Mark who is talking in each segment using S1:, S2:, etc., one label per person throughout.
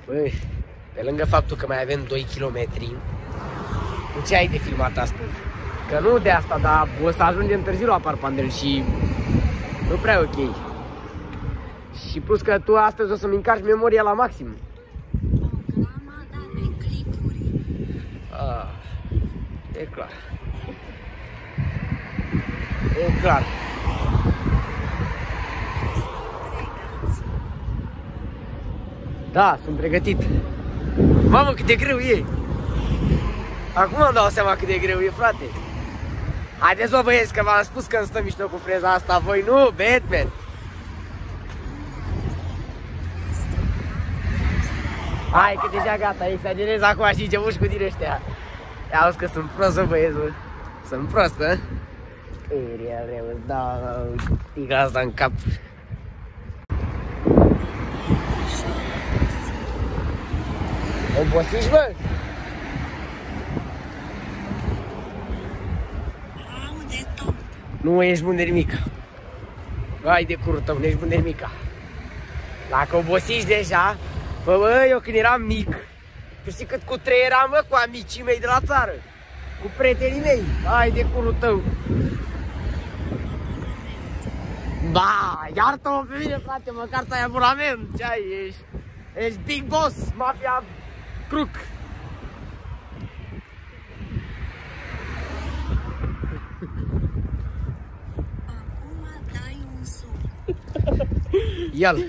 S1: Băi, pe lângă faptul că mai avem 2 km, tu ce ai de filmat astăzi? Că nu de asta, dar o să ajungem târziu la Parpandel și nu prea e ok. Și plus că tu astăzi o să-mi încarci memoria la maxim. E clar. E clar. Da, sunt pregătit. Mamă, cât de greu e. Acum îmi dau seama cât de greu e, frate. Haideți, bă, băieți, că v-am spus că îmi stă mișto cu freza asta. Voi nu, Batman. Hai că deja gata, exagerez acum și ce muși cu tine ăștia. Auzi că sunt prost, bă, băieți, bă. Sunt prost, bă. E real, îți dau sticla asta în cap. Obosiți, bă? Nu ești bun de nimic. Hai de curul tău, nu ești bun de nimic. Dacă obosiți deja, bă, eu când eram mic, tu știi cât cu trei eram, bă, cu amicii mei de la țară, cu prietenii mei. Hai de curul tău. Ba, iartă-mă pe mine, frate, măcar ți-ai abonament. Ce ai, ești big boss, mafia Crook. Ia-l.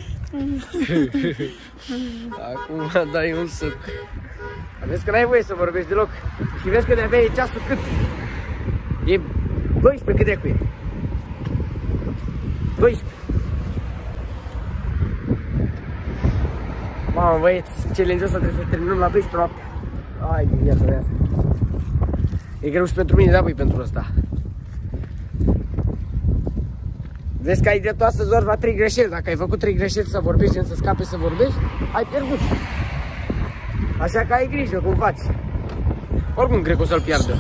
S1: Acum dai un suc. Vezi că n-ai voie să vorbești deloc. Și vezi că de-abia e ceasul cât? E 12, cât de cu e? 12. Mamă, băieți, challenge-ul ăsta trebuie să terminăm la 12 noapte. Ai, din viața mea. E greu și pentru mine, da, băi, pentru ăsta. Vezi că ai dreptul astăzi doar la 3 greșeli. Dacă ai făcut 3 greșeli să vorbești, gen să scape să vorbești, ai pierdut. Așa că ai grijă cum faci. Oricum cred că o să-l piardă.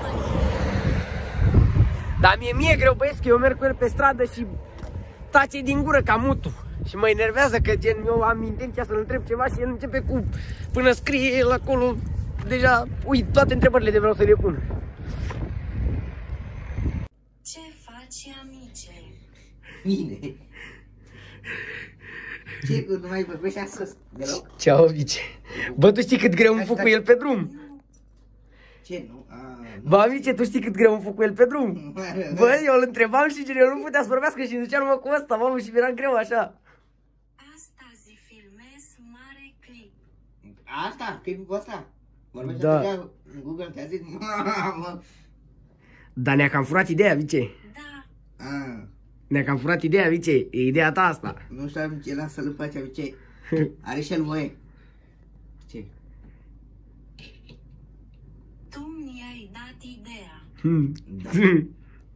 S1: Dar mie e greu, băieți, că eu merg cu el pe stradă și tace din gură ca mutul. Și mă enervează că gen eu am intenția să-l întreb ceva și el începe cu... Până scrie el acolo, deja uit toate întrebările de vreau să le pun.
S2: Ce faci, amice?
S3: Bine. Ce, că nu mai vorbești astăzi deloc?
S1: Ceau, amice. Bă, tu știi cât greu îmi făc cu el pe drum?
S3: Ce, nu?
S1: Bă, amice, tu știi cât greu îmi făc cu el pe drum? Bă, eu îl întrebam și gen, el nu putea să vorbească și îmi zicea numai cu ăsta, mamă, și mi-era greu așa.
S2: Astăzi filmez mare clip.
S3: Asta? Clipul ăsta? Vorbește
S1: Da.
S3: în Google, te-a zis?
S1: Dar ne-a cam furat ideea, Vice.
S2: Da,
S1: Ne-a cam furat ideea, Vice. E ideea ta asta.
S3: Nu știu ce lasă să-l face, ce? Are și el voie. Ce?
S2: tu mi-ai dat ideea.
S3: Da.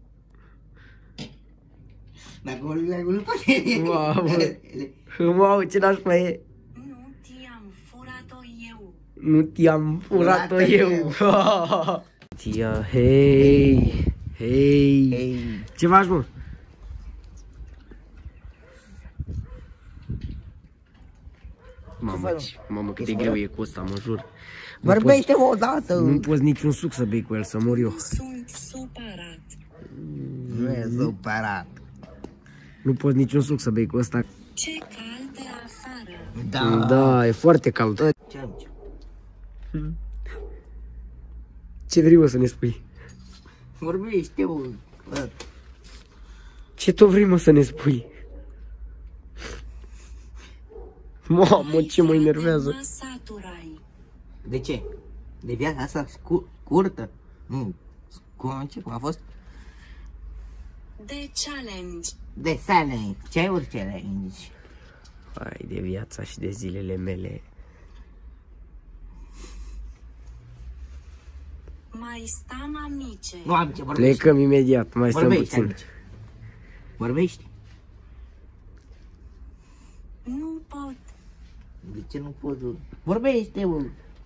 S3: Dacă o nu poate.
S1: Mamă. Mamă, ce nașpa e.
S2: Nu ti-am furat-o eu.
S1: Nu ti-am furat-o eu. Tia, hei. Hei.
S3: Hei.
S1: Ce faci, mă? Mamă, cât de greu e cu ăsta, mă jur.
S3: Vorbește o dată.
S1: Nu poți niciun suc să bei cu el, să mor eu.
S2: Sunt supărat.
S3: Nu e supărat.
S1: Nu poți niciun suc să bei cu ăsta.
S2: Ce cald de afară.
S3: Da.
S1: Da, e foarte cald.
S3: Ce am ce?
S1: Ce vrei, mă, să ne spui?
S3: Vorbește, o.
S1: Ce tot vrei, mă, să ne spui? Mamă, ce mă enervează.
S2: Mă saturai.
S3: De ce? De viața asta scurtă? Nu. Cum a fost?
S2: De challenge.
S3: De challenge. Ce ori challenge?
S1: Hai de viața și de zilele mele.
S2: Mai stam, amice.
S3: Nu am ce vorbești.
S1: Plecăm imediat, mai stăm
S3: Vorbești,
S1: puțin.
S3: amice. Vorbești?
S2: Nu pot.
S3: De ce nu pot? Vorbește, mă.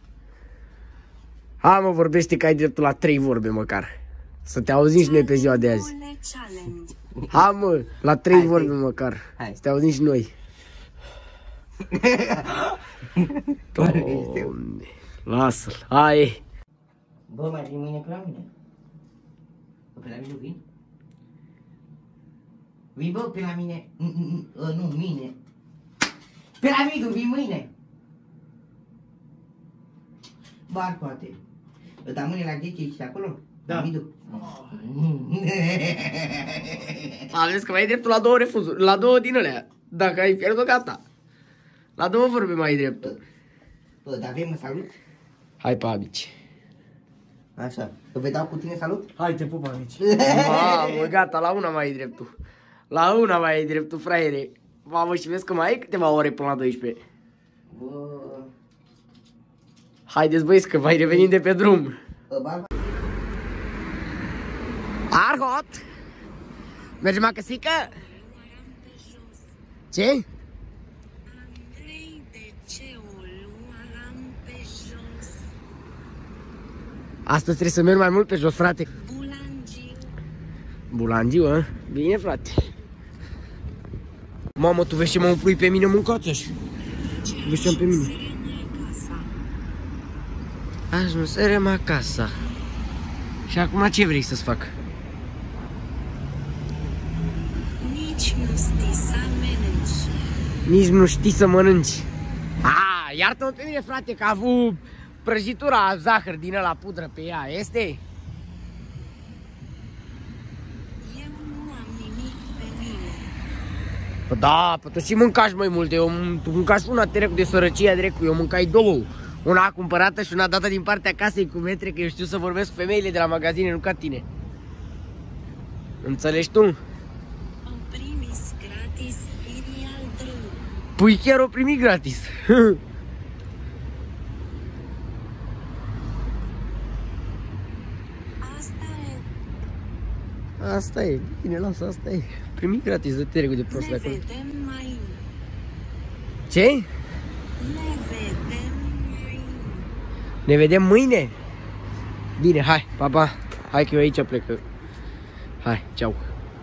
S1: Hai, mă, vorbește că ai dreptul la 3 vorbe măcar. Să te auzim și noi pe ziua de azi.
S2: Challenge.
S1: Hai, mă, la 3
S3: Hai,
S1: vorbe
S3: hai.
S1: măcar.
S3: Hai.
S1: Să te auzim și noi. Doamne, lasă-l, hai.
S3: Bă, mai vin mâine pe la mine? Bă, pe la mine vin? Vii, bă, pe la mine? Nu, mine. Pe la mine vii mâine? Bar, poate. Dar mâine la 10 ești acolo?
S1: Da.
S3: La Midu?
S1: Am zis că mai ai dreptul la 2 refuzuri, la 2 din alea. Dacă ai pierdut, gata. La 2 vorbe mai ai dreptul.
S3: Bă, dar vrei mă salut?
S1: Hai pe amici.
S3: Așa. Îl vei dau cu tine salut?
S4: Hai, te pup, amici.
S1: Mamă, gata, la una mai ai dreptul. La una mai ai dreptul, fraiere. Mamă, și vezi că mai ai câteva ore până la 12.
S3: Bă...
S1: Haideți, băieți, că mai revenim de pe drum.
S3: Bă,
S1: Arhot! Mergem acasă? Ce?
S2: Andrei, de ce o luam pe jos?
S1: Astăzi trebuie să merg mai mult pe jos, frate.
S2: Bulangiu,
S1: Bulangiu, a? Bine, frate. Mamă, tu vezi ce mă împlui pe mine, mâncați așa. Vezi ce-am pe mine. Aș nu sărăm acasă. Și acum ce vrei să-ți fac?
S2: nici nu știi să mănânci.
S1: Nici nu știi să mănânci. Iartă-mă pe mine, frate, că a avut prăjitura zahăr din ăla pudră pe ea, este?
S2: Eu nu am nimic pe mine.
S1: Păi da, păi tu și mâncași mai multe, tu mâncași una trecu de sărăcia drecu, eu mâncai două. Una cumpărată și una dată din partea casei cu metre, că eu știu să vorbesc cu femeile de la magazine, nu ca tine. Înțelegi tu?
S2: O primis gratis filial drum.
S1: Păi chiar o primi gratis.
S2: Asta e.
S1: Asta e, bine, lasă, asta e. Primi gratis, dă-te regu de prost de
S2: Ne
S1: acolo.
S2: vedem mai.
S1: Ce?
S2: Ne vedem mai.
S1: Ne vedem mâine? Bine, hai, pa, pa. Hai că eu aici plec. Hai, ceau.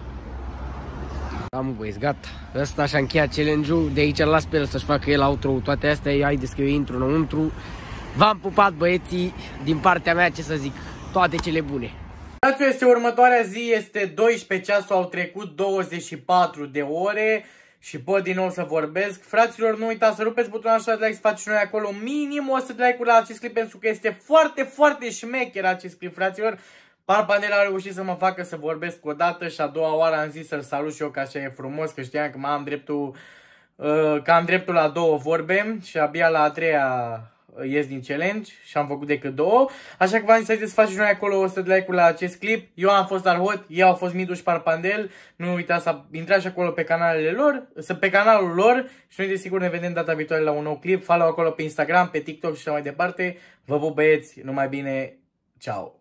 S1: Am băieți, gata. Ăsta și-a încheiat challenge-ul. De aici îl las pe el să-și facă el outro-ul. Toate astea, haideți că eu intru înăuntru. V-am pupat, băieții, din partea mea, ce să zic, toate cele bune.
S4: Dacă este următoarea zi, este 12 ceasul, au trecut 24 de ore și pot din nou să vorbesc. Fraților, nu uitați să rupeți butonul ăsta de like, să faceți și noi acolo minim 100 like-uri la acest clip, pentru că este foarte, foarte șmecher acest clip, fraților. Parpanel a reușit să mă facă să vorbesc o dată și a doua oară am zis să-l salut și eu, că așa e frumos, că știam că am dreptul la 2 vorbe și abia la a 3-a ies din challenge și am făcut decât 2. Așa că v-am zis să faceți și noi acolo 100 de like-uri la acest clip. Eu am fost Arhot, ei au fost Midu și Parpandel. Nu uitați să intrați acolo pe canalele lor, pe canalul lor și noi desigur ne vedem data viitoare la un nou clip. Follow acolo pe Instagram, pe TikTok și așa mai departe. Vă pup, băieți, numai bine, ciao.